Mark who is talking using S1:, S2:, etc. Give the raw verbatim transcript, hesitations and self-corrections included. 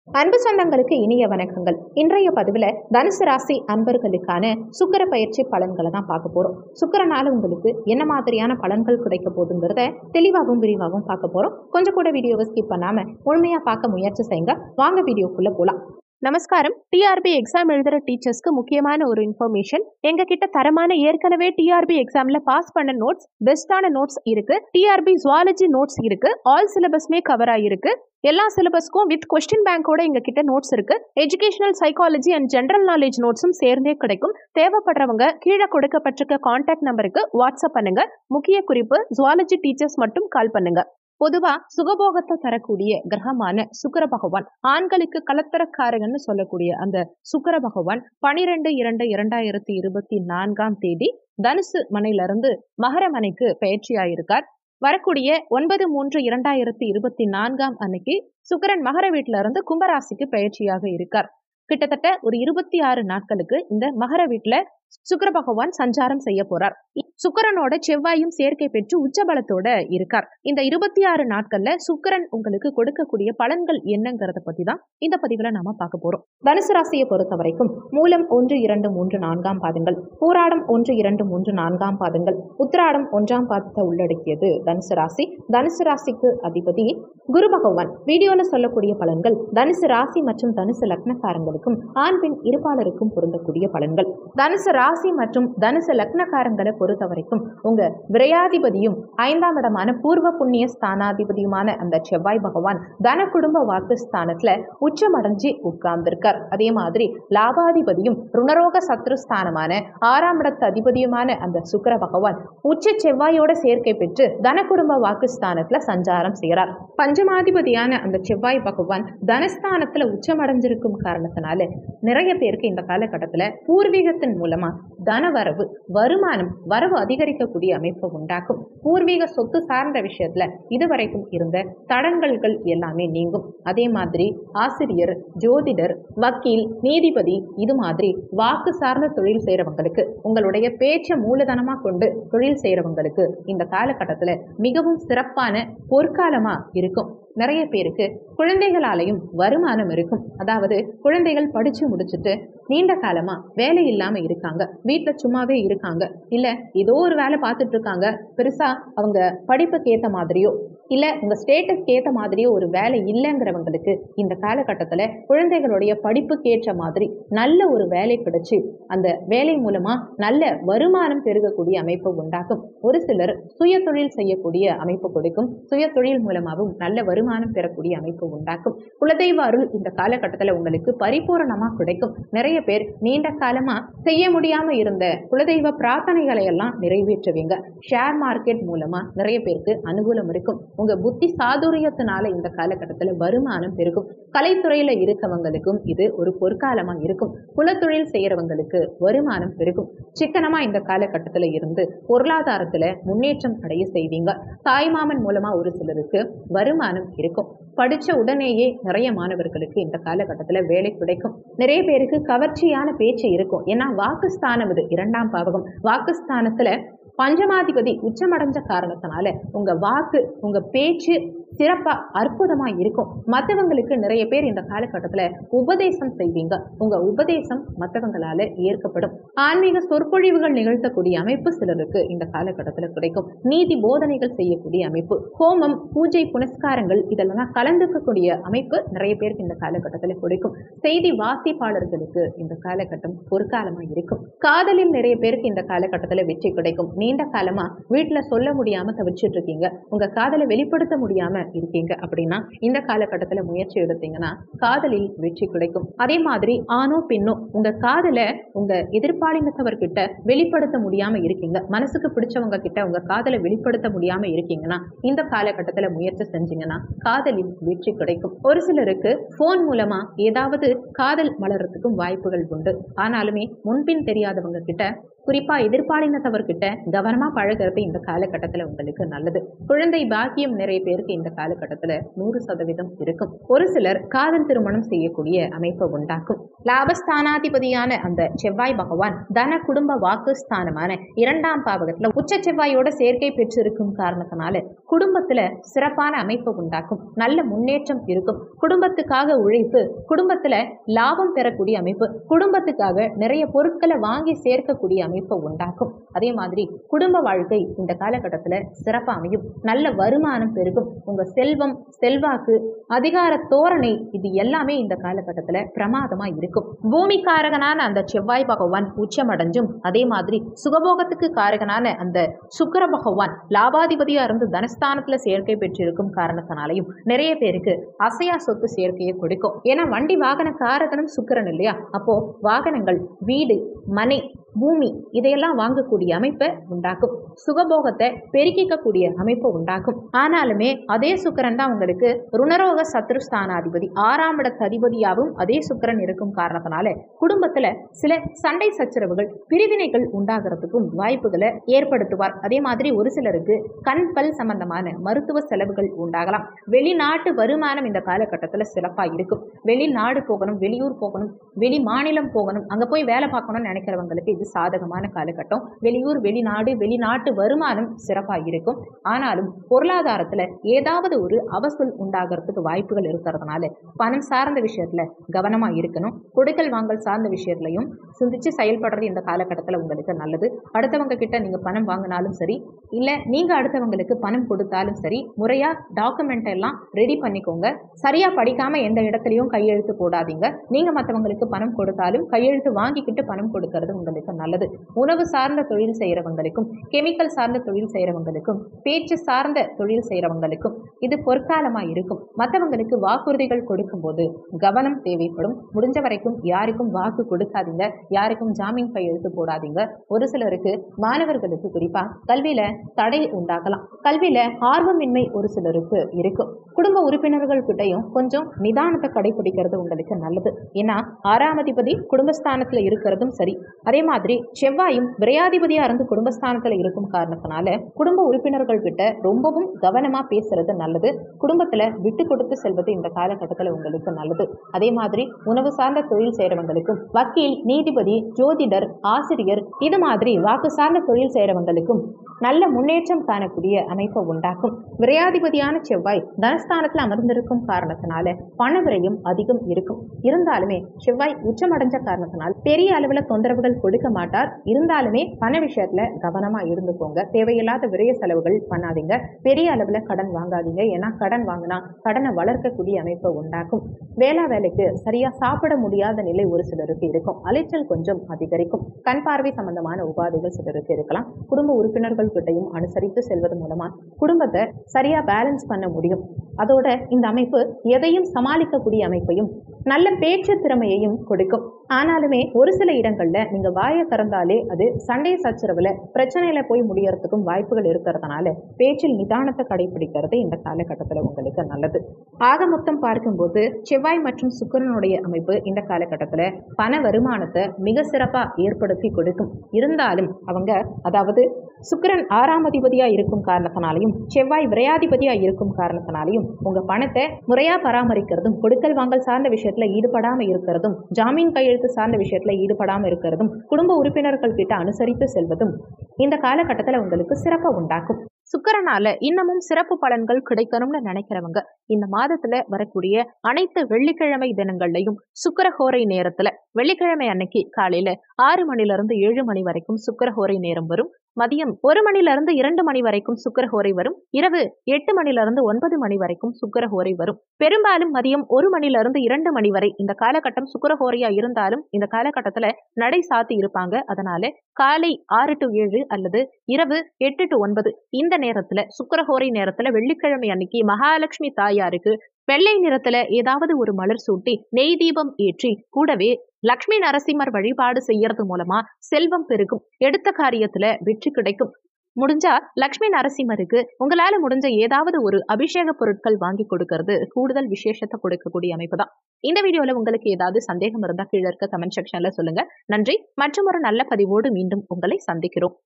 S1: அன்பு சொந்தங்களுக்கு இனிய வணக்கங்கள். இன்றைய பதிவில் தனுசு ராசி அன்பர்களுக்கான சுக்கிர பயிற்சி பலன்களை தான் பார்க்க போறோம். சுக்கிரனால உங்களுக்கு என்ன மாதிரியான பலன்கள் கிடைக்க போகுதுங்கிறத தெளிவாகவும் விரிவாகவும் பார்க்க போறோம். கொஞ்சம் கூட வீடியோவை ஸ்கிப் பண்ணாம முழுமையா பார்க்க முயற்சி செய்யுங்க. வாங்க வீடியோக்குள்ள போலாம்.
S2: நமஸ்காரம். டிஆர்பி எக்ஸாம் எழுதுற டீச்சர்ஸ்க்கு முக்கியமான ஒரு இன்ஃபர்மேஷன். எங்க கிட்ட தரமான ஏற்கனவே டிஆர்பி எக்ஸாம்ல பாஸ் பண்ண நோட்ஸ், பெஸ்டான நோட்ஸ் இருக்கு. TRB zoology notes all. ஆல் சிலபஸ்மே கவர் ஆயிருக்கு. எல்லா சிலபஸ்க்கும் வித் கொஸ்டின் பேங்கோட எங்க கிட்ட நோட்ஸ் இருக்கு. Educational psychology and general knowledge நோட்ஸும் சேர்ந்தே கிடைக்கும். தேவைப்படுறவங்க கீழே கொடுக்கப்பட்டிருக்க கான்டாக்ட் நம்பருக்கு வாட்ஸ்அப் பண்ணுங்க. முக்கிய குறிப்பு, ஜுவாலஜி டீச்சர்ஸ் மட்டும் கால் பண்ணுங்க. பொதுவா சுகபோகத்தை தரக்கூடிய கிரகமான சுக்கிர பகவான், ஆண்களுக்கு கலத்தரக்காரகன்னு சொல்லக்கூடிய அந்த சுக்கிர பகவான் பனிரெண்டு இரண்டு இரண்டாயிரத்தி இருபத்தி நான்காம் தேதி தனுசு மனையிலிருந்து மகர மனைக்கு பயிற்சியாயிருக்கார். வரக்கூடிய ஒன்பது மூன்று இரண்டாயிரத்தி இருபத்தி நான்காம் அன்னைக்கு சுக்கிரன் மகர வீட்டில இருந்து கும்பராசிக்கு பயிற்சியாக இருக்கார். கிட்டத்தட்ட ஒரு இருபத்தி ஆறு நாட்களுக்கு இந்த மகர வீட்டுல சுக்கிர பகவான் சஞ்சாரம் செய்ய போறார். சுக்கிரனோட செவ்வாயும் சேர்க்கை பெற்று உச்சபலத்தோட இருக்கார். இந்த இருபத்தி ஆறு நாட்கள்ல சுக்கிரன் உங்களுக்கு கொடுக்கக்கூடிய பலன்கள் என்னங்கிறத பத்தி தான் இந்த பதிவுல நாம பார்க்க போறோம்.
S1: தனுசு ராசியை பொறுத்த வரைக்கும் மூலம் ஒன்று இரண்டு மூன்று நான்காம் பாதங்கள், பூராடம் ஒன்று இரண்டு மூன்று நான்காம் பாதங்கள், உத்திராடம் ஒன்றாம் பாதத்தை உள்ளடக்கியது தனுசு ராசி. தனுசு ராசிக்கு அதிபதி குரு பகவான். வீடியோல சொல்லக்கூடிய பலன்கள் தனுசு ராசி மற்றும் தனுசு லக்னக்காரங்களுக்கும் ஆண் பெண் இருப்பாளருக்கும் பொருந்தக்கூடிய பலன்கள். தனுசு ராசி மற்றும் தனுசு லக்னக்காரங்களை பொறுத்த வரைக்கும் உங்க விரையாதிபதியும் ஐந்தாம் இடமான பூர்வ புண்ணிய ஸ்தானாதிபதியுமான அந்த செவ்வாய் பகவான் தன குடும்ப வாக்கு ஸ்தானத்துல உச்சமடைஞ்சு உட்கார்ந்திருக்கார். அதே மாதிரி லாபாதிபதியும் ருணரோக சத்ருஸ்தானமான ஆறாம் இடத்து அதிபதியுமான அந்த சுக்கிர பகவான் உச்ச செவ்வாயோட சேர்க்கை பெற்று தன குடும்ப வாக்கு ஸ்தானத்துல சஞ்சாரம் செய்கிறார். பஞ்சமாதிபதியான அந்த செவ்வாய் பகவான் தனஸ்தானத்துல உச்சமடைஞ்சிருக்கும் காரணத்தினால நிறைய பேருக்கு இந்த காலகட்டத்துல பூர்வீகத்தின் மூலமா தனவரவு, வருமானம், வரவு அதிகரிக்கக்கூடிய அமைப்பு உண்டாக்கும். பூர்வீக சொத்து சார்ந்த விஷயத்துல இதுவரைக்கும் இருந்த தடங்கல்கள் எல்லாமே நீங்கும். அதே மாதிரி ஆசிரியர், ஜோதிடர், வக்கீல், நீதிபதி, இது மாதிரி வாக்கு சார்ந்த தொழில் செய்யறவங்களுக்கு, உங்களுடைய பேச்சை மூலதனமா கொண்டு தொழில் செய்யறவங்களுக்கு இந்த காலகட்டத்துல மிகவும் சிறப்பான பொற்காலமா இருக்கும். நிறைய பேருக்கு குழந்தைகளாலையும் வருமானம் இருக்கும். அதாவது குழந்தைகள் படிச்சு முடிச்சுட்டு நீண்ட காலமா வேலை இல்லாம இருக்காங்க, வீட்டுல சும்மாவே இருக்காங்க, இல்ல ஏதோ ஒரு வேலை பார்த்துட்டு இருக்காங்க. பெருசா அவங்க படிப்புக்கு ஏத்த மாதிரியோ இல்ல உங்க ஸ்டேட்டஸ்க்கு ஏத்த மாதிரியோ ஒரு வேலை இல்லைங்கிறவங்களுக்கு இந்த காலகட்டத்துல குழந்தைகளுடைய படிப்புக்கு ஏற்ற மாதிரி நல்ல ஒரு வேலை கிடைச்சு அந்த வேலை மூலமா நல்ல வருமானம் பெருகக்கூடிய அமைப்பு உண்டாக்கும். ஒரு சிலர் சுய தொழில் செய்யக்கூடிய அமைப்பு கொடுக்கும். சுய தொழில் மூலமாகவும் நல்ல வருமானம் பெறக்கூடிய அமைப்பு உண்டாக்கும். குலதெய்வ அருள் இந்த காலகட்டத்துல உங்களுக்கு பரிபூரணமா கிடைக்கும். நிறைய பேர் நீண்ட காலமா செய்ய முடியாம இருந்த குலதெய்வ பிரார்த்தனைகளை எல்லாம் நிறைவேற்றுவீங்க. ஷேர் மார்க்கெட் மூலமா நிறைய பேருக்கு அனுகூலம் இருக்கும். உங்க புத்தி சாதுரியத்தினால இந்த காலகட்டத்துல வருமானம் பெருகும். கலைத்துறையில இருக்கவங்களுக்கும் இது ஒரு பொற்காலமா இருக்கும். குலத்தொழில் செய்யறவங்களுக்கு வருமானம் பெருகும். சிக்கனமா இந்த காலகட்டத்துல இருந்து பொருளாதாரத்துல முன்னேற்றம் அடைய செய்வீங்க. தாய்மாமன் மூலமா ஒரு சிலருக்கு வருமானம் இருக்கும். படிச்ச உடனேயே நிறைய மாணவர்களுக்கு இந்த காலகட்டத்துல வேலை கிடைக்கும். நிறைய பேருக்கு கவர்ச்சியான பேச்சு இருக்கும். ஏன்னா வாக்குஸ்தானம் இது இரண்டாம் பாவகம். வாக்குஸ்தானத்துல பஞ்சமாதிபதி உச்சமடைஞ்ச காரணத்தினால உங்க வாக்கு, உங்க பேச்சு சிறப்பா அற்புதமா இருக்கும். மற்றவங்களுக்கு நிறைய பேர் இந்த காலகட்டத்துல உபதேசம் செய்வீங்க. உங்க உபதேசம் மற்றவங்களால ஏற்கப்படும். ஆன்மீக சொற்பொழிவுகள் நிகழ்த்தக்கூடிய அமைப்பு சிலருக்கு இந்த காலகட்டத்துல கிடைக்கும். நீதி போதனைகள் செய்யக்கூடிய அமைப்பு, ஹோமம், பூஜை, புனஸ்காரங்கள் இதெல்லாம் கலந்துக்கக்கூடிய அமைப்பு நிறைய பேருக்கு இந்த காலகட்டத்துல கிடைக்கும். செய்தி வாசிப்பாளர்களுக்கு இந்த காலகட்டம் பொற்காலமா இருக்கும். காதலில் நிறைய பேருக்கு இந்த காலகட்டத்துல வெற்றி கிடைக்கும். நீண்ட காலமா வீட்டுல சொல்ல முடியாம தவிச்சிட்டு இருக்கீங்க, உங்க காதலை வெளிப்படுத்த முடியாம இருக்கீங்க அப்படின்னா இந்த காலகட்டத்துல முயற்சி எடுத்தீங்கன்னா காதலில் வெற்றி கிடைக்கும். அதே மாதிரி ஆணோ பெண்ணோ உங்க காதலை உங்க எதிர்பாலினத்தவர்கிட்ட வெளிப்படுத்த முடியாம இருக்கீங்க, மனசுக்கு பிடிச்சவங்க கிட்ட உங்க காதலை வெளிப்படுத்த முடியாம இருக்கீங்கன்னா இந்த காலகட்டத்துல முயற்சி செஞ்சீங்கன்னா காதலில் வெற்றி கிடைக்கும். ஒரு சிலருக்கு போன் மூலமா ஏதாவது காதல் மலர்றதுக்கும் வாய்ப்புகள் உண்டு. ஆனாலுமே முன்பின் தெரியாதவங்க கிட்ட, குறிப்பா எதிர்பாலினத்தவர்கிட்ட கவனமா பழகிறது இந்த காலகட்டத்துல உங்களுக்கு நல்லது. குழந்தை பாக்கியம் நிறைய பேருக்கு இந்த இந்த காலகட்டத்துல நூறு சதவீதம் இருக்கும். ஒரு சிலர் காதல் திருமணம் செய்யக்கூடிய அமைப்பை உண்டாக்கும். லாபஸ்தானாதிபதியான அந்த செவ்வாய் பகவான் தன குடும்ப வாக்கு ஸ்தானமான இரண்டாம் பாவகத்துல உச்ச செவ்வாயோட சேர்க்கை பெற்றிருக்கும் காரணத்தினால குடும்பத்துல சிறப்பான அமைப்பை உண்டாக்கும். நல்ல முன்னேற்றம் இருக்கும். குடும்பத்துக்காக உழைப்பு, குடும்பத்துல லாபம் பெறக்கூடிய அமைப்பு, குடும்பத்துக்காக நிறைய பொருட்களை வாங்கி சேர்க்கக்கூடிய அமைப்பை உண்டாக்கும். அதே மாதிரி குடும்ப வாழ்க்கை இந்த காலகட்டத்துல சிறப்பா அமையும். நல்ல வருமானம் பெருகும். உங்க செல்வம், செல்வாக்கு, அதிகார தோரணை இது எல்லாமே இந்த காலகட்டத்துல பிரமாதமா இருக்கும். பூமி காரகனான அந்த செவ்வாய் பகவான் உச்சமடைஞ்சும், அதே மாதிரி சுகபோகத்துக்கு காரகனான அந்த சுக்கிர பகவான் லாபாதிபதியா இருந்து தனஸ்தானத்துல சேர்க்கை பெற்றிருக்கும் காரணத்தினாலையும் நிறைய பேருக்கு அசையா சொத்து சேர்க்கையை கொடுக்கும். ஏன்னா வண்டி வாகன காரகனும் சுக்கிரன் இல்லையா? அப்போ வாகனங்கள், வீடு, மனை, பூமி இதையெல்லாம் வாங்கக்கூடிய அமைப்பை உண்டாக்கும். சுகபோகத்தை பெருக்கிக்கக்கூடிய அமைப்பை உண்டாக்கும். ஆனாலுமே அதே சுக்கிரன் தான் உங்களுக்கு ருணரோக சத்ருஸ்தானாதிபதி, ஆறாம் இடத்து அதிபதியாகவும் அதே சுக்கிரன் இருக்கும் காரணத்தினால குடும்பத்துல சில சண்டை சச்சரவுகள், பிரிவினைகள் உண்டாகிறதுக்கும் வாய்ப்புகளை ஏற்படுத்துவார். அதே மாதிரி ஒரு சிலருக்கு கண் பல் சம்பந்தமான மருத்துவ செலவுகள் உண்டாகலாம். வெளிநாட்டு வருமானம் இந்த காலகட்டத்துல சிறப்பா இருக்கும். வெளிநாடு போகணும், வெளியூர் போகணும், வெளி மாநிலம் போகணும், அங்க போய் வேலை பார்க்கணும்னு நினைக்கிறவங்களுக்கு இது சாதகமான காலகட்டம். வெளியூர், வெளிநாடு, வெளிநாட்டு வருமானம் சிறப்பா இருக்கும். ஆனாலும் பொருளாதாரத்துல ஏதாவது ஒரு அவசூல் உண்டாகிறதுக்கு வாய்ப்புகள் இருக்கிறதுனால பணம் சார்ந்த விஷயத்துல கவனமா இருக்கணும். கொடுக்கல் வாங்கல் சார்ந்த விஷயத்திலையும் சிந்திச்சு செயல்படுறது இந்த காலகட்டத்துல உங்களுக்கு நல்லது. அடுத்தவங்க கிட்ட நீங்க பணம் வாங்கினாலும் சரி, இல்ல நீங்க அடுத்தவங்களுக்கு பணம் கொடுத்தாலும் சரி, முறையா டாக்குமெண்ட் எல்லாம் ரெடி பண்ணிக்கோங்க. சரியா படிக்காம எந்த இடத்துலயும் கையெழுத்து போடாதீங்க. நீங்க மற்றவங்களுக்கு பணம் கொடுத்தாலும் கையெழுத்து வாங்கிக்கிட்டு பணம் கொடுக்கறது உங்களுக்கு நல்லது. உணவு சார்ந்த தொழில் செய்யறவங்களுக்கும், கெமிக்கல் சார்ந்த தொழில் செய்யறவங்களுக்கும், பேச்சு சார்ந்த தொழில் செய்யறவங்களுக்கும் இது பொற்காலமா இருக்கும். மற்றவங்களுக்கு வாக்குறுதிகள் கொடுக்கும் போது கவனம் தேவைப்படும். முடிஞ்ச வரைக்கும் யாருக்கும் வாக்கு கொடுக்காதீங்க, யாருக்கும் ஜாமீன் கையெழுத்து போடாதீங்க. ஒரு சிலருக்கு, மாணவர்களுக்கு குறிப்பா கல்வியில தடை உண்டாகலாம். கல்வியில ஆர்வமின்மை ஒரு சிலருக்கு இருக்கும். குடும்ப உறுப்பினர்கள் கிட்டையும் கொஞ்சம் நிதானத்தை கடைபிடிக்கிறது உங்களுக்கு நல்லது. ஏன்னா ஆறாம் அதிபதி குடும்பஸ்தானத்துல இருக்கிறதும் சரி, அதே மாதிரி செவ்வாயும் விரையாதிபதியா இருந்து குடும்பஸ்தானத்துல இருக்கும் காரணத்தினால குடும்ப உறுப்பினர்கள் கிட்ட ரொம்பவும் கவனமா பேசுறது நல்லது. குடும்பத்துல விட்டு கொடுத்து செல்வது இந்த காலகட்டத்துல உங்களுக்கு நல்லது. அதே மாதிரி உணவு சார்ந்த தொழில் செய்யறவங்களுக்கும், வக்கீல், நீதிபதி, ஜோதிடர், ஆசிரியர் இது மாதிரி வாக்கு சார்ந்த தொழில் செய்யறவங்களுக்கும் நல்ல முன்னேற்றம் காணக்கூடிய அமைப்பை உண்டாக்கும். விரையாதிபதியான செவ்வாய் தனஸ்தானத்துல அமர்ந்திருக்கும் காரணத்தினால பண விரயம் அதிகம் இருக்கும். இருந்தாலுமே செவ்வாய் உச்சமடைஞ்ச காரணத்தினால் பெரிய அளவுல தொந்தரவுகள் கொடுக்க மாட்டார். இருந்தாலுமே பண விஷயத்துல கவனமா இருந்துக்கோங்க. தேவையில்லாத விரைய செலவுகள் பண்ணாதீங்க. பெரிய அளவுல கடன் வாங்காதீங்க. ஏன்னா கடன் வாங்கினா கடனை வளர்க்கக்கூடிய அமைப்பை உண்டாக்கும். வேளா வேலைக்கு சரியா சாப்பிட முடியாத நிலை ஒரு சிலருக்கு இருக்கும். அலைச்சல் கொஞ்சம் அதிகரிக்கும். கண் பார்வை சம்பந்தமான உபாதைகள் சிலருக்கு இருக்கலாம். குடும்ப உறுப்பினர்கள் கிட்டையும் அனுசரித்து செல்வது மூலமா குடும்பத்தை சரியா பேலன்ஸ் பண்ண முடியும். அதோட இந்த அமைப்பு எதையும் சமாளிக்கக்கூடிய அமைப்பையும், நல்ல பேச்சு திறமையையும் கொடுக்கும். ஆனாலுமே ஒரு சில இடங்கள்ல நீங்க வாயை திறந்தாலே அது சண்டை சச்சரவுல பிரச்சனையில போய் முடியறதுக்கும் வாய்ப்புகள் இருக்கிறதுனால பேச்சில் நிதானத்தை கடைபிடிக்கிறது இந்த காலகட்டத்துல உங்களுக்கு நல்லது. ஆக மொத்தம் பார்க்கும்போது செவ்வாய் மற்றும் சுக்கிரனுடைய அமைப்பு இந்த காலகட்டத்துல பண வருமானத்தை மிக சிறப்பா ஏற்படுத்தி கொடுக்கும். இருந்தாலும் அவங்க, அதாவது சுக்கிரன் ஆறாம் அதிபதியா இருக்கும் காரணத்தினாலையும் செவ்வாய் விரையாதிபதியா இருக்கும் காரணத்தினாலையும் உங்க பணத்தை முறையா பராமரிக்கிறதும், கொடுக்கல் வாங்கல் சார்ந்த விஷயத்துல ஈடுபடாம இருக்கிறதும், ஜாமீன் கையெழுத்து சார்ந்த விஷயத்துல ஈடுபடாம இருக்கிறதும், குடும்ப உறுப்பினர்கள் கிட்ட அனுசரித்து செல்வதும் இந்த காலகட்டத்துல உங்களுக்கு சிறப்பை உண்டாக்கும்.
S2: சுக்கிரனால இன்னமும் சிறப்பு பலன்கள் கிடைக்கணும்னு நினைக்கிறவங்க இந்த மாதத்துல வரக்கூடிய அனைத்து வெள்ளிக்கிழமை தினங்கள்லையும் சுக்கிரஹோரை நேரத்துல, வெள்ளிக்கிழமை அன்னைக்கு காலையில ஆறு மணில இருந்து ஏழு மணி வரைக்கும் சுக்கிரஹோரை நேரம் வரும். மதியம் ஒரு மணில இருந்து இரண்டு மணி வரைக்கும் சுக்கிரஹோரை வரும். இரவு எட்டு மணில இருந்து ஒன்பது மணி வரைக்கும் சுக்கிரஹோரை வரும். பெரும்பாலும் மதியம் ஒரு மணில இருந்து இரண்டு மணி வரை இந்த காலகட்டம் சுக்கிரஹோரையா இருந்தாலும் இந்த காலகட்டத்துல நடை சாத்தி இருப்பாங்க. அதனால காலை ஆறு டு ஏழு அல்லது இரவு எட்டு டு ஒன்பது இந்த நேரத்துல, சுக்கிரஹோரை நேரத்துல வெள்ளிக்கிழமை அன்னைக்கு மகாலட்சுமி தாயாருக்கு வெள்ளை நிறத்துல ஏதாவது ஒரு மலர் சூட்டி நெய் தீபம் ஏற்றி கூடவே லக்ஷ்மி நரசிம்மர் வழிபாடு செய்யறது மூலமா செல்வம் பெருகும். எடுத்த காரியத்துல வெற்றி கிடைக்கும். முடிஞ்சா லக்ஷ்மி நரசிம்மருக்கு உங்களால முடிஞ்ச ஏதாவது ஒரு அபிஷேக பொருட்கள் வாங்கி கொடுக்கறது கூடுதல் விசேஷத்தை கொடுக்கக்கூடிய அமைப்பு தான். இந்த வீடியோல உங்களுக்கு ஏதாவது சந்தேகம் இருந்தா கீழே இருக்க கமெண்ட் செக்ஷன்ல சொல்லுங்க. நன்றி. மற்றும் ஒரு நல்ல பதிவோடு மீண்டும் உங்களை சந்திக்கிறோம்.